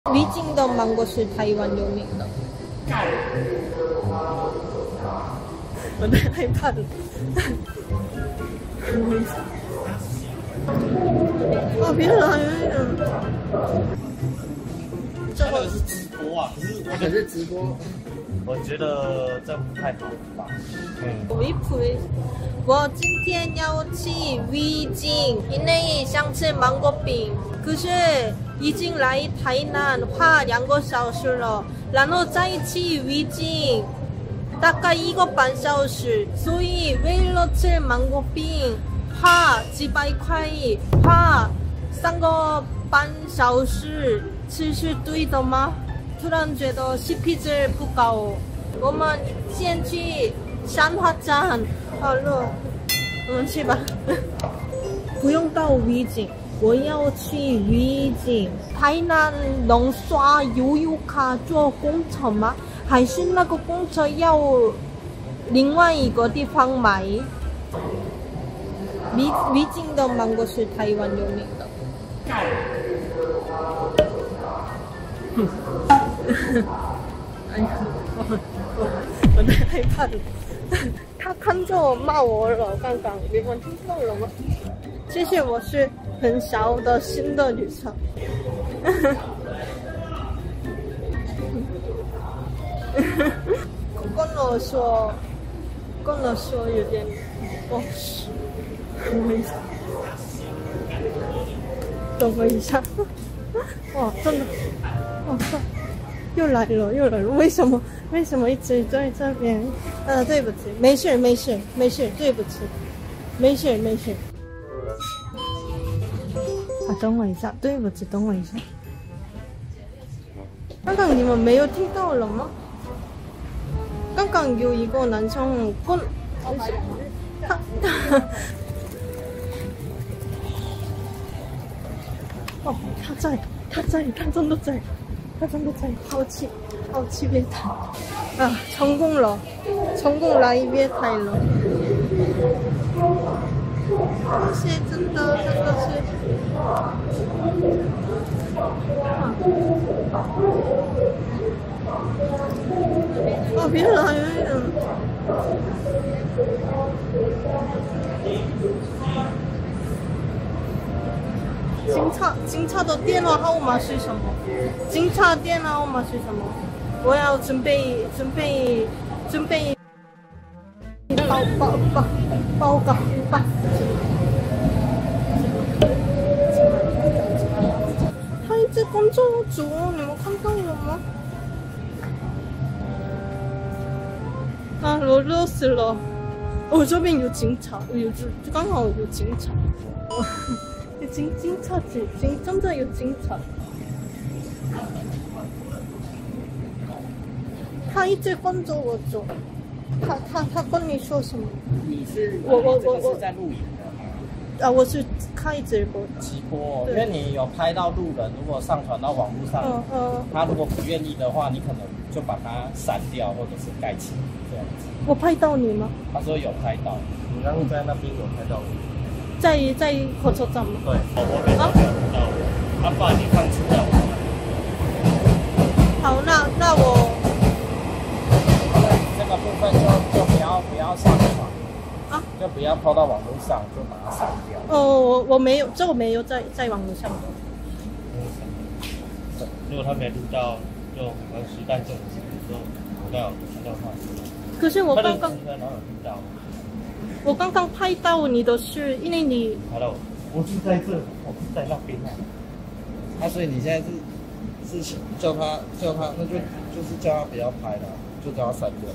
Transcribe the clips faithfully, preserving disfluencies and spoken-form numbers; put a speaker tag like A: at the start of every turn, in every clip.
A: 丽晶的芒果是台湾有名的。我太害怕了。哦，别来了！
B: 这个是直播啊，可是
C: 可是直播，
B: 我觉得这不太好吧。嗯。
A: 微普，我今天要去丽晶，因为想吃芒果饼，可是已经来台南花两个小时了，然后再去丽晶，大概一个半小时，所以为了吃芒果饼，花几百块，花三个半小时，这是对的吗？突然觉得 C P 值不高。我们先去山花站，好了，我们去吧。不用到丽晶，我要去丽晶。台南能刷悠游卡坐公车吗？还是那个公车要另外一个地方买？丽丽晶的芒果是台湾有名的。哎呀，我我我太害怕了。他看着我骂我了，刚刚你们听到了吗？谢谢，我是很小的新的女生。跟我说，跟我说有点不实。等我一下，等我一下。哇，真的，哇靠！又来了，又来了！为什么？为什么一直在这边？呃，对不起，没事，没事，没事，对不起，没事，没事。啊，等我一下，对不起，等我一下。刚刚你们没有听到了吗？刚刚有一个男生跟他他哦，他在，他在，他真的在。他真的在好奇，好奇月台啊！成功了，成功来月台了。谢谢，真的，真的是。哦，别来了！警察，警察的电话号码是什么？警察电话号码是什么？我要准备，准备，准备报报报报告报。他一直跟着我走，你们看到了吗？啊，我热死了！我这边有警察，有就刚好有警察。警警察警警真的有警察，他一直跟着我走，他他他跟你说什么？
C: 你是
A: 我我我我
C: 是在录影的
A: 啊，我是开直播。
C: 直播，因为你有拍到路人，如果上传到网络上，
A: 嗯嗯，
C: 他如果不愿意的话，你可能就把它删掉或者是盖起这样子。
A: 我拍到你吗？
C: 他说有拍到，
B: 你刚刚在那边有拍到我？
A: 在在火车站吗？
B: 对，我我没有看到，啊，不然你放出来。
A: 好，那那我
C: 这个部分就就不要不要上传
A: 啊，
C: 就不要抛到网络上，就把它删掉。
A: 哦，我我没有，这我没有在在网络上。
B: 如果他没录到，就没关系，但这种事就我刚好看到他。
A: 可是我刚刚
B: 在哪有听到？
A: 我刚刚拍到你的是，因为你
B: Hello， 我是在这，我是在那边啊。
C: 啊，所以你现在是是叫他叫他，那就就是叫他不要拍了，就叫他删掉。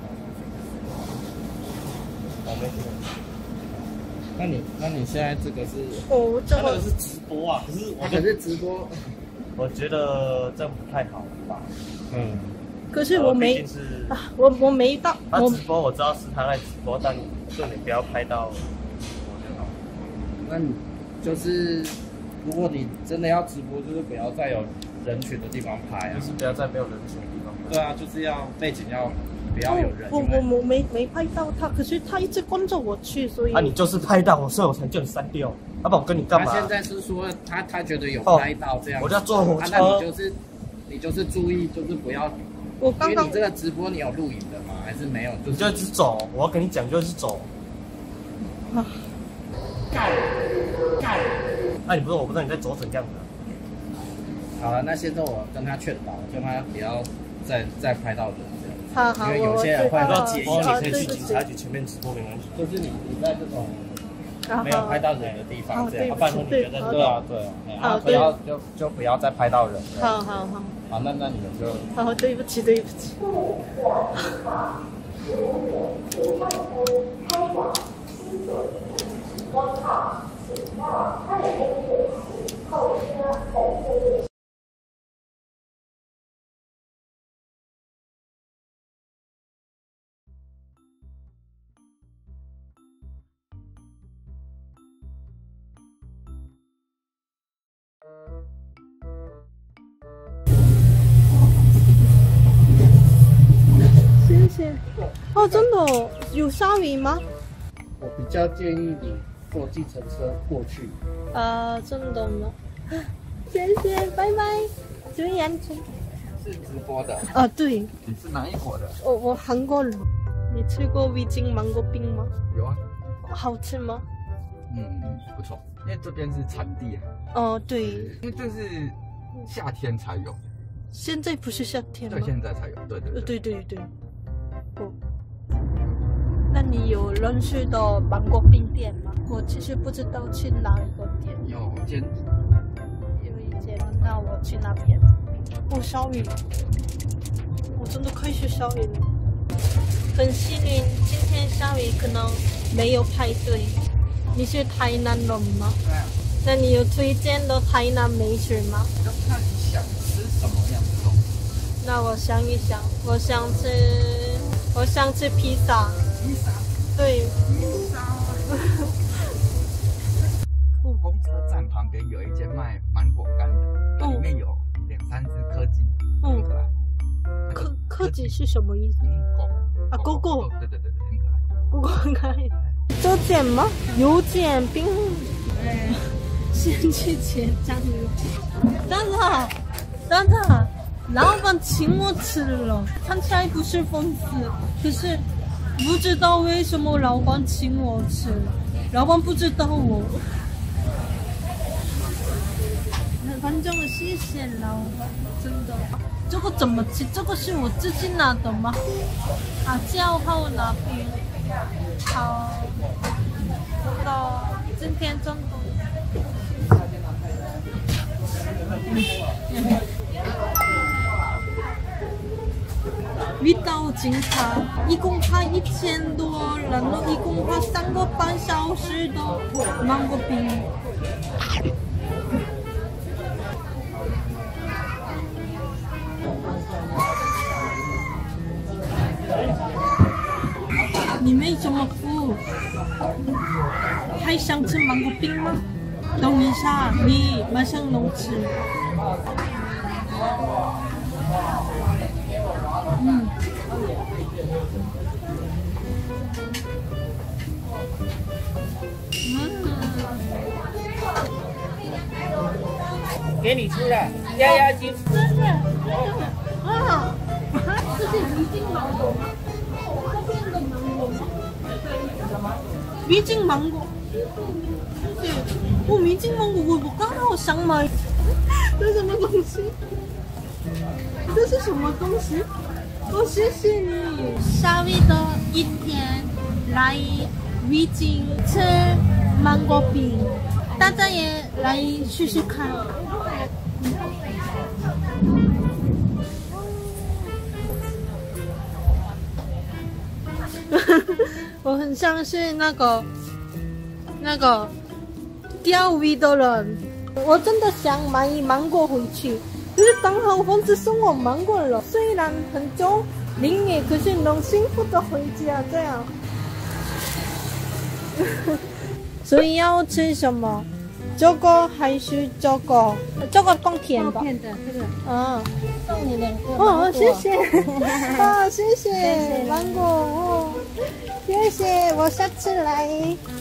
B: 我没听。
C: 那你那你现在这个是？
A: 哦，这个
B: 那个是直播啊，可是我
C: 可是直播，
B: 我觉得这不太好吧。嗯。
A: 可是我没
B: 是
A: 啊，我我没到。
B: 他直播我知道是他在直播，但就你不要拍到我就好。
C: 那你就是如果你真的要直播，就是不要在有人群的地方拍啊，
B: 就是不要在没有人群的地方拍。
C: 对啊，就是要背景要不要有人。
A: 我我我没没拍到他，可是他一直跟着我去，所以
B: 啊，你就是拍到，所以我才叫你删掉。要不然我跟你干嘛？
C: 他现在是说他他觉得有拍到这样，
B: 我就要坐火车。
C: 那你就是你就是注意，就是不要。
A: 我刚刚
C: 因为你这个直播你有录影的吗？还是没有？就
B: 你就一直走，我要跟你讲，就是走。
A: 啊，
B: 那、啊、你不是我不知道你在走怎样的。
C: 好了，那现在我跟他劝导，叫他不要再再拍到人这样。
A: 好好，
C: 因为有些人会
B: 要解
A: 我
B: 析，你可以去
A: 对不起
B: 警察局前面直播没关系。
C: 就是你你在这种
A: 啊
C: 没有拍到人的地方这样，
B: 不然说你觉得
C: 对啊对啊，
A: 好
C: 不要就就不要再拍到人。
A: 好好好，
C: 好，那那你们就
A: 好，对不起对不起。谢谢。哦，真的哦有下雨吗？
C: 我比较建议你坐计程车过去。
A: 啊，真的吗？谢谢，拜拜。注意安全。
C: 是直播的。
A: 啊，对。
C: 你是哪一国的？
A: 我我韩国人。你吃过味精芒果冰吗？
D: 有啊。
A: 好吃吗？
D: 嗯，不错，因为这边是产地啊。
A: 哦，对。
D: 因为这是夏天才有。
A: 现在不是夏天吗？
D: 对，现在才有。对对对。
A: 对对对。哦。那你有认识的芒果冰店吗？我其实不知道去哪一个店。
D: 有间。
A: 有一间，那我去那边。哦，下雨，我真的开始下雨了。很幸运，今天下雨可能没有排队。你是台南人吗？
D: 对啊。
A: 那你有推荐的台南美食吗？
D: 要看你想吃什么样的东西。
A: 那我想一想，我想吃，我想吃披萨。
D: 披萨。
A: 对。
D: 披萨。公车站旁边有一间卖芒果干的，里面有两三只柯基，很可爱。
A: 柯柯基是什么意思？
D: 狗
A: 啊，狗狗。
D: 对对对对，很可爱。
A: 狗狗很可爱。这件吗？有件冰。先去结账了。真的，真的，老板请我吃了，看起来不是粉丝，可是不知道为什么老板请我吃，老板不知道我。反正谢谢老板，真的。这个怎么吃？这个是我自己拿的吗？啊，叫号那边。好，真的，今天真的。遇到警察，一共花一千多，然后一共花三个半小时的芒果冰。你没怎么付，还想吃芒果冰吗？等一下，你马上能吃。嗯。嗯。
C: 给你吃了压压惊。
A: 真的，啊，这是味精芒果吗？这边的芒果吗？味精芒果。对，我味精芒果我我刚好想买。这是什么东西？这是什么东西？哦，谢谢你。夏威的一天来味精吃芒果饼，大家也来试试看。我很像是那个那个钓鱼的人，我真的想买芒果回去，可是刚好粉丝送我芒果了，虽然很久淋雨，可是能幸福的回家这样。所以要吃什么？这个还是这个？这个更甜吧？
E: 片的这个，
A: 嗯，
E: 送你两个。
A: 哦，谢谢，啊，谢谢芒果哦，谢谢，我下次来。